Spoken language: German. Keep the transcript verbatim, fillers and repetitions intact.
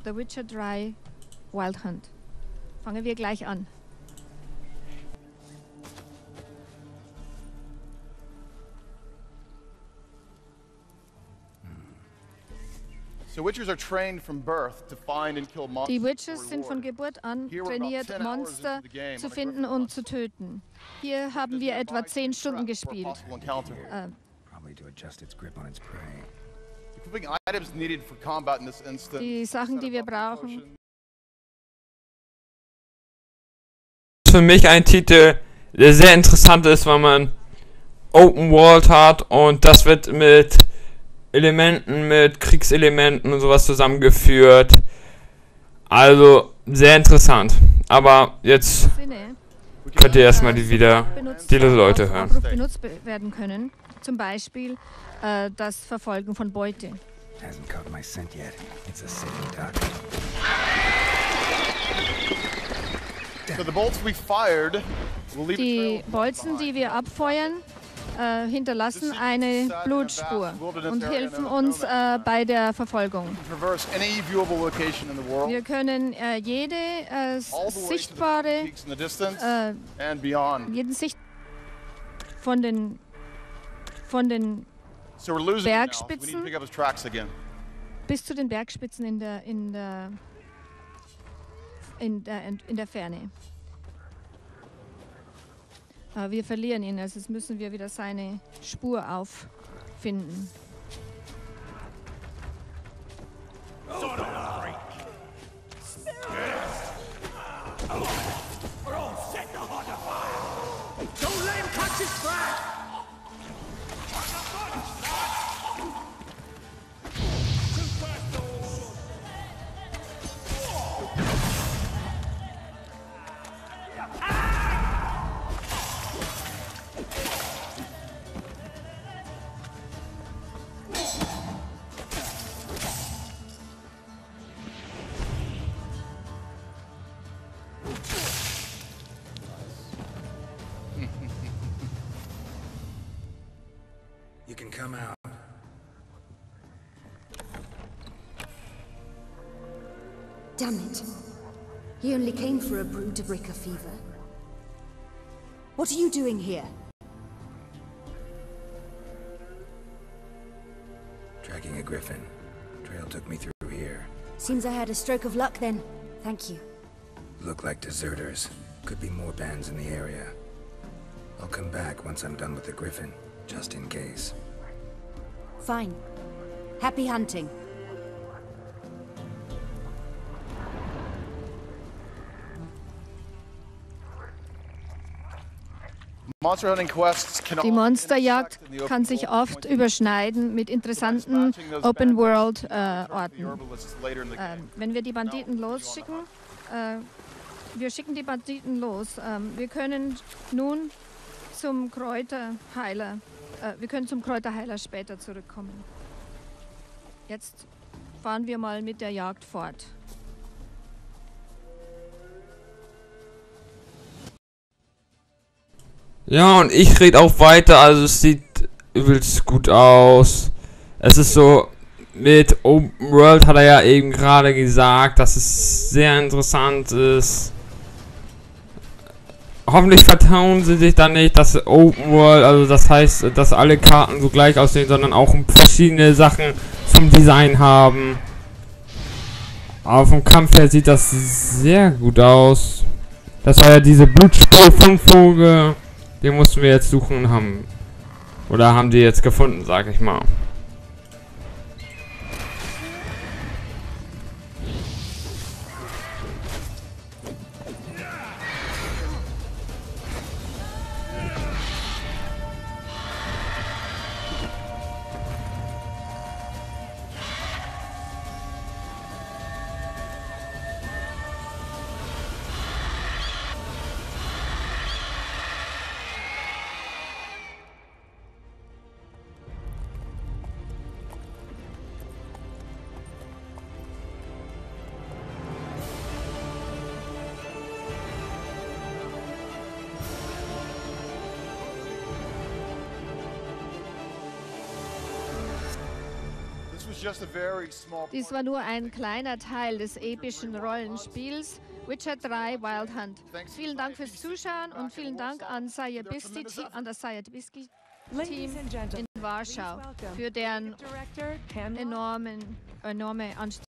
The Witcher drei Wild Hunt. Fangen wir gleich an. Die Witchers sind von Geburt an trainiert, Monster zu finden und zu töten. Hier haben wir etwa zehn Stunden gespielt. Äh, die Sachen, die wir brauchen. Für mich ein Titel, der sehr interessant ist, weil man Open World hat und das wird mit Elementen, mit Kriegselementen und sowas zusammengeführt. Also sehr interessant. Aber jetzt könnt ihr erstmal die wieder die Leute hören. Benutzt werden können. Zum Beispiel äh, das Verfolgen von Beute. Die Bolzen, die wir abfeuern, Äh, hinterlassen eine Blutspur und helfen uns äh, bei der Verfolgung. Wir können äh, jede äh, sichtbare, äh, jeden Sicht von den von den Bergspitzen bis zu den Bergspitzen in der in der in der in der Ferne. Aber wir verlieren ihn, also müssen wir wieder seine Spur auffinden. You can come out. Damn it. He only came for a brew to break a fever. What are you doing here? Tracking a griffin. Trail took me through here. Seems I had a stroke of luck then. Thank you. Look like deserters. Could be more bands in the area. I'll come back once I'm done with the griffin, just in case. Fine. Happy hunting. Die Monsterjagd kann sich oft überschneiden mit interessanten Open-World-Orten. Äh, wenn wir die Banditen losschicken, äh, wir schicken die Banditen los. Ähm, wir können nun zum Kräuterheiler, äh, wir können zum Kräuterheiler später zurückkommen. Jetzt fahren wir mal mit der Jagd fort. Ja, und ich rede auch weiter, also es sieht übelst gut aus. Es ist so, mit Open World hat er ja eben gerade gesagt, dass es sehr interessant ist. Hoffentlich vertauen sie sich dann nicht, dass Open World, also das heißt, dass alle Karten so gleich aussehen, sondern auch verschiedene Sachen vom Design haben. Aber vom Kampf her sieht das sehr gut aus. Das war ja diese Blutspur vom Vogel. Den mussten wir jetzt suchen haben. Oder haben die jetzt gefunden, sag ich mal. Dies war nur ein kleiner Teil des epischen Rollenspiels Witcher drei Wild Hunt. Vielen Dank fürs Zuschauen und vielen Dank an, Sayabisky, an das Sayabisky Team in Warschau für deren enormen, enorme Anstrengungen.